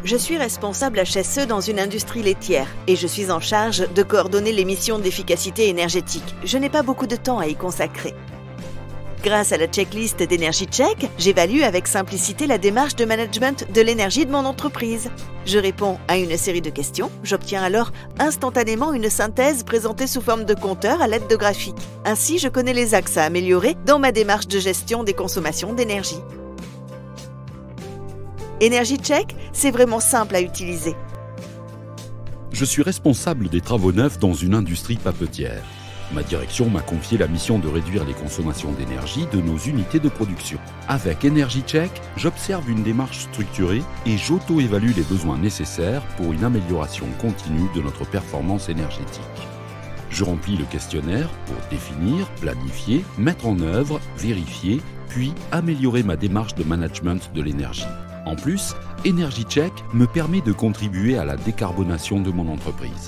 Je suis responsable HSE dans une industrie laitière et je suis en charge de coordonner les missions d'efficacité énergétique. Je n'ai pas beaucoup de temps à y consacrer. Grâce à la checklist d'Energy Check, j'évalue avec simplicité la démarche de management de l'énergie de mon entreprise. Je réponds à une série de questions, j'obtiens alors instantanément une synthèse présentée sous forme de compteur à l'aide de graphiques. Ainsi, je connais les axes à améliorer dans ma démarche de gestion des consommations d'énergie. Energy Check, c'est vraiment simple à utiliser. Je suis responsable des travaux neufs dans une industrie papetière. Ma direction m'a confié la mission de réduire les consommations d'énergie de nos unités de production. Avec Energy Check, j'observe une démarche structurée et j'auto-évalue les besoins nécessaires pour une amélioration continue de notre performance énergétique. Je remplis le questionnaire pour définir, planifier, mettre en œuvre, vérifier, puis améliorer ma démarche de management de l'énergie. En plus, Energy Check me permet de contribuer à la décarbonation de mon entreprise.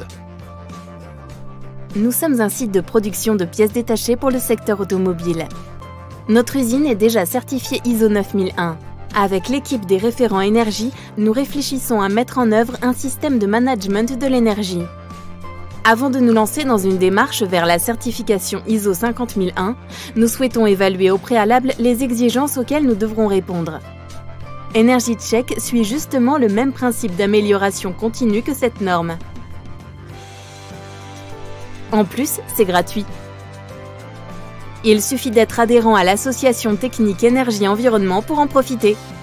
Nous sommes un site de production de pièces détachées pour le secteur automobile. Notre usine est déjà certifiée ISO 9001. Avec l'équipe des référents énergie, nous réfléchissons à mettre en œuvre un système de management de l'énergie. Avant de nous lancer dans une démarche vers la certification ISO 50001, nous souhaitons évaluer au préalable les exigences auxquelles nous devrons répondre. Energy Check suit justement le même principe d'amélioration continue que cette norme. En plus, c'est gratuit. Il suffit d'être adhérent à l'association technique Énergie Environnement pour en profiter.